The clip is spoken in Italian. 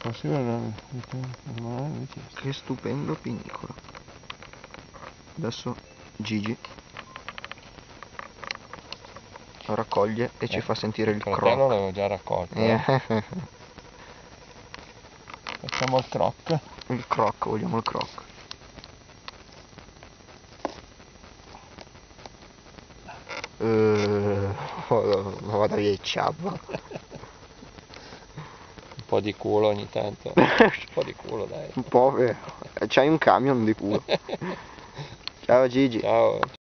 Così va Che stupendo pinicolo. Adesso Gigi lo raccoglie e ci fa sentire il fratello croc. l'avevo già raccolto. Facciamo il croc. Il croc, vogliamo il croc. Ma vada via, ciabba. Un po' di culo ogni tanto. Un po' di culo, dai. Un po', c'hai un camion di culo. Ciao Gigi. Ciao.